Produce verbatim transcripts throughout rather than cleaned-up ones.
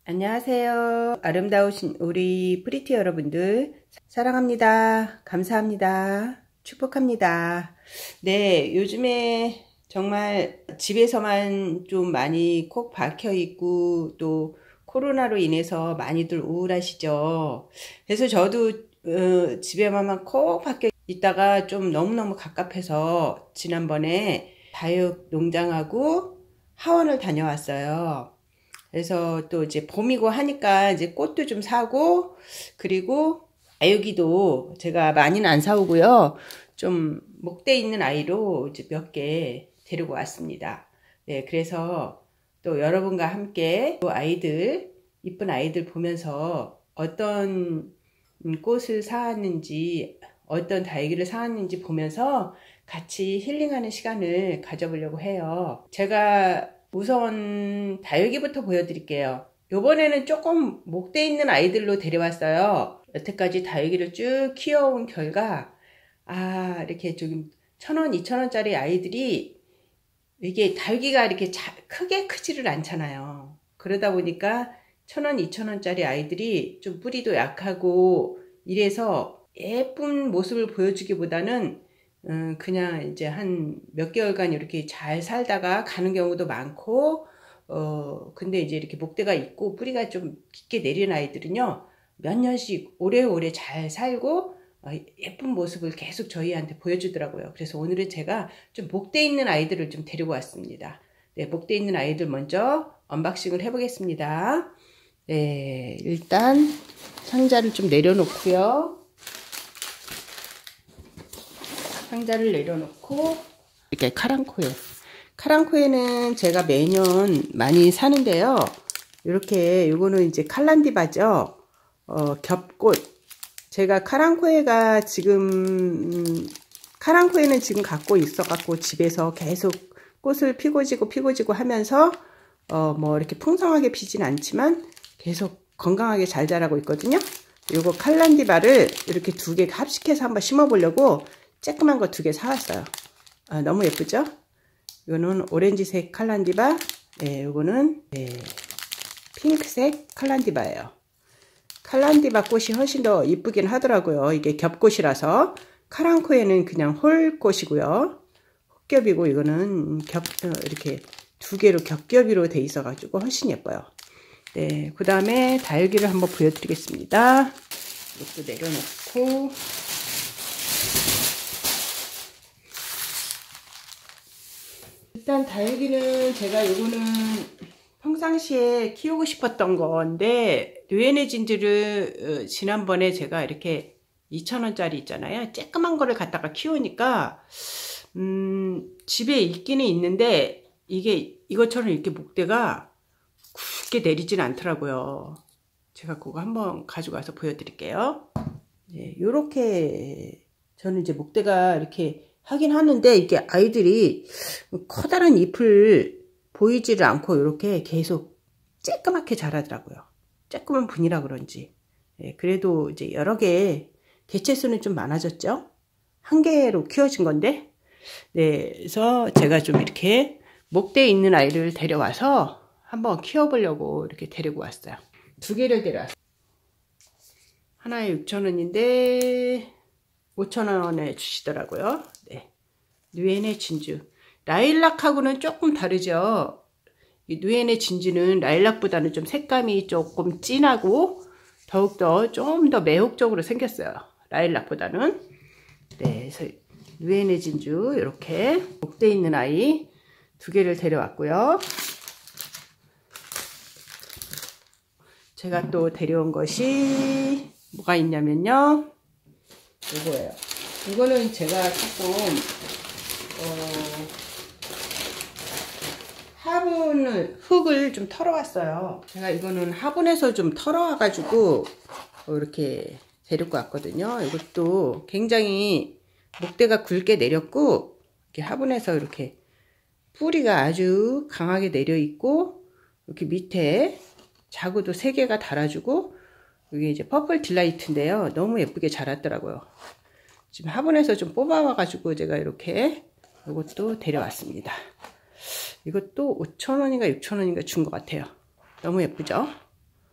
안녕하세요. 아름다우신 우리 프리티 여러분들 사랑합니다. 감사합니다. 축복합니다. 네, 요즘에 정말 집에서만 좀 많이 콕 박혀 있고 또 코로나로 인해서 많이들 우울하시죠. 그래서 저도 어, 집에만 콕 박혀 있다가 좀 너무너무 갑갑해서 지난번에 다육 농장하고 하원을 다녀왔어요. 그래서 또 이제 봄이고 하니까 이제 꽃도 좀 사고, 그리고 아유기도 제가 많이는 안 사오고요. 좀 목대 있는 아이로 이제 몇 개 데리고 왔습니다. 네, 그래서 또 여러분과 함께 또 아이들, 이쁜 아이들 보면서 어떤 꽃을 사왔는지, 어떤 다육이를 사왔는지 보면서 같이 힐링하는 시간을 가져보려고 해요. 제가 우선 다육이부터 보여드릴게요. 요번에는 조금 목대 있는 아이들로 데려왔어요. 여태까지 다육이를 쭉 키워온 결과 아 이렇게 좀 천원, 이천원짜리 아이들이 이게 다육이가 이렇게 자, 크게 크지를 않잖아요. 그러다 보니까 천원, 이천원짜리 아이들이 좀 뿌리도 약하고 이래서 예쁜 모습을 보여주기보다는 음, 그냥 이제 한 몇 개월간 이렇게 잘 살다가 가는 경우도 많고, 어, 근데 이제 이렇게 목대가 있고 뿌리가 좀 깊게 내린 아이들은요, 몇 년씩 오래오래 잘 살고, 어, 예쁜 모습을 계속 저희한테 보여주더라고요. 그래서 오늘은 제가 좀 목대 있는 아이들을 좀 데리고 왔습니다. 네, 목대 있는 아이들 먼저 언박싱을 해보겠습니다. 네, 일단 상자를 좀 내려놓고요. 상자를 내려놓고 이렇게 카랑코에 카랑코에는 제가 매년 많이 사는데요. 이렇게 요거는 이제 칼란디바죠. 어, 겹꽃. 제가 카랑코에가 지금 음, 카랑코에는 지금 갖고 있어 갖고 집에서 계속 꽃을 피고 지고 피고 지고 하면서 어, 뭐 이렇게 풍성하게 피진 않지만 계속 건강하게 잘 자라고 있거든요. 요거 칼란디바를 이렇게 두 개 합식해서 한번 심어 보려고 쬐끄만 거 두 개 사왔어요. 아, 너무 예쁘죠? 이거는 오렌지색 칼란디바, 네, 이거는 네, 핑크색 칼란디바예요. 칼란디바 꽃이 훨씬 더 이쁘긴 하더라고요. 이게 겹꽃이라서. 카랑코에는 그냥 홀꽃이고요. 헛겹이고 이거는 겹 이렇게 두 개로 겹겹이로 돼 있어가지고 훨씬 예뻐요. 네, 그 다음에 다육이를 한번 보여드리겠습니다. 이것도 내려놓고. 일단 다육이는 제가 요거는 평상시에 키우고 싶었던 건데 르에네 진주를 지난번에 제가 이렇게 이천원짜리 있잖아요. 쬐끄만 거를 갖다가 키우니까 음, 집에 있기는 있는데 이게 이것처럼 이렇게 목대가 굵게 내리진 않더라고요. 제가 그거 한번 가지고 와서 보여드릴게요. 네, 요렇게 저는 이제 목대가 이렇게 하긴 하는데 이게 아이들이 커다란 잎을 보이지를 않고 이렇게 계속 쬐끄맣게 자라더라고요. 쬐끄만 분이라 그런지. 네, 그래도 이제 여러 개 개체 수는 좀 많아졌죠. 한 개로 키워진 건데. 네, 그래서 제가 좀 이렇게 목대에 있는 아이를 데려와서 한번 키워보려고 이렇게 데리고 왔어요. 두 개를 데려왔어요. 하나에 육천원인데 오천원에 주시더라고요. 네. 르에네 진주. 라일락하고는 조금 다르죠. 이 르에네 진주는 라일락보다는 좀 색감이 조금 진하고 더욱더 좀 더 매혹적으로 생겼어요. 라일락보다는. 네, 그래서 르에네 진주 이렇게 목대 있는 아이 두 개를 데려왔고요. 제가 또 데려온 것이 뭐가 있냐면요. 이거예요. 이거는 제가 조금 어, 화분을 흙을 좀 털어왔어요. 제가 이거는 화분에서 좀 털어와가지고 이렇게 데리고 왔거든요. 이것도 굉장히 목대가 굵게 내렸고 이렇게 화분에서 이렇게 뿌리가 아주 강하게 내려 있고 이렇게 밑에 자구도 세 개가 달아주고 이게 이제 퍼플 딜라이트인데요. 너무 예쁘게 자랐더라고요. 지금 화분에서 좀 뽑아와가지고 제가 이렇게 이것도 데려왔습니다. 이것도 오천원인가 육천원인가 준 것 같아요. 너무 예쁘죠?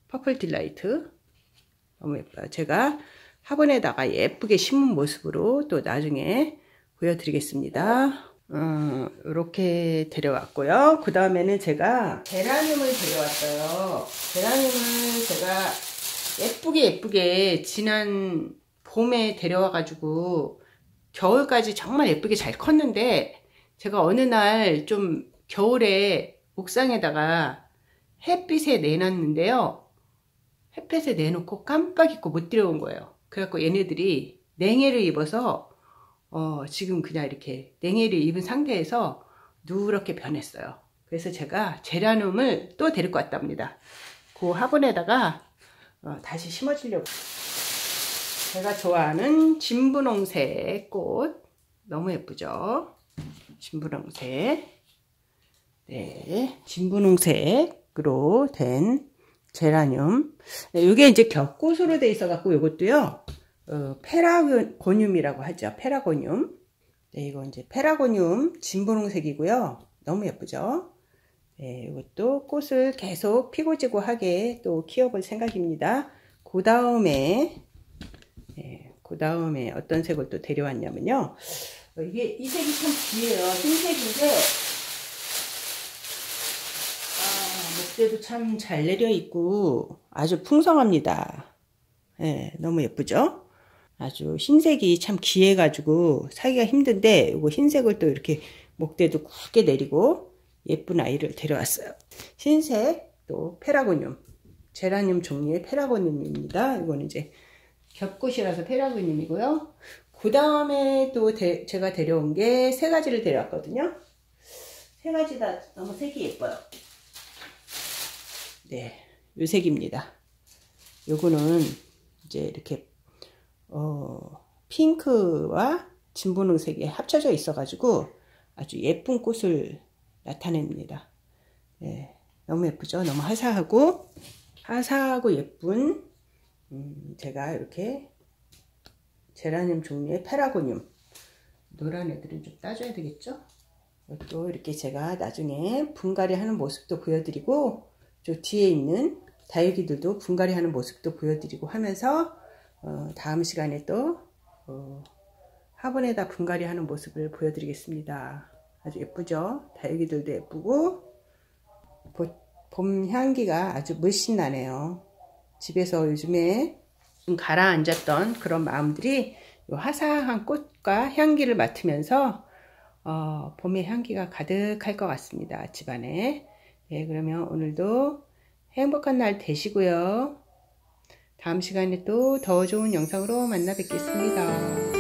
퍼플 딜라이트 너무 예뻐요. 제가 화분에다가 예쁘게 심은 모습으로 또 나중에 보여드리겠습니다. 어, 이렇게 데려왔고요. 그 다음에는 제가 제라늄을 데려왔어요. 제라늄을 제가 예쁘게 예쁘게 지난 봄에 데려와 가지고 겨울까지 정말 예쁘게 잘 컸는데, 제가 어느 날 좀 겨울에 옥상에다가 햇빛에 내놨는데요, 햇빛에 내놓고 깜빡 잊고 못 들여온 거예요. 그래갖고 얘네들이 냉해를 입어서 어, 지금 그냥 이렇게 냉해를 입은 상태에서 누렇게 변했어요. 그래서 제가 제라늄을 또 데리고 왔답니다. 그 화분에다가 어, 다시 심어주려고. 제가 좋아하는 진분홍색 꽃 너무 예쁘죠? 진분홍색. 네, 진분홍색으로 된 제라늄. 이게 이제 겹꽃으로 돼 있어 갖고 이것도요, 어, 페라고늄이라고 하죠. 페라고늄. 네, 이거 이제 페라고늄 진분홍색이고요. 너무 예쁘죠? 네, 이것도 꽃을 계속 피고 지고 하게 또 키워볼 생각입니다. 그 다음에, 네, 그 다음에 어떤 색을 또 데려왔냐면요. 이게, 이 색이 참 귀해요. 흰색인데, 목대도 참 잘 내려 있고 아주 풍성합니다. 네, 너무 예쁘죠? 아주 흰색이 참 귀해 가지고 사기가 힘든데, 이거 흰색을 또 이렇게 목대도 굵게 내리고 예쁜 아이를 데려왔어요. 흰색 또 페라고늄, 제라늄 종류의 페라고늄입니다. 이거는 이제 겹꽃이라서 페라고늄이고요. 그 다음에 또 데, 제가 데려온 게 세 가지를 데려왔거든요. 세 가지 다 너무 색이 예뻐요. 네, 요 색입니다. 요거는 이제 이렇게 어, 핑크와 진분홍색이 합쳐져 있어 가지고 아주 예쁜 꽃을 나타냅니다. 네, 너무 예쁘죠? 너무 화사하고 화사하고 예쁜, 음, 제가 이렇게 제라늄 종류의 페라고늄, 노란 애들은 좀 따줘야 되겠죠? 또 이렇게 제가 나중에 분갈이 하는 모습도 보여드리고, 저 뒤에 있는 다육이들도 분갈이 하는 모습도 보여드리고 하면서 어, 다음 시간에 또 어, 화분에다 분갈이 하는 모습을 보여드리겠습니다. 아주 예쁘죠? 다육이들도 예쁘고 봄 향기가 아주 물씬 나네요. 집에서 요즘에 좀 가라앉았던 그런 마음들이 화사한 꽃과 향기를 맡으면서 어, 봄의 향기가 가득할 것 같습니다. 집안에. 네, 그러면 오늘도 행복한 날 되시고요. 다음 시간에 또 더 좋은 영상으로 만나 뵙겠습니다.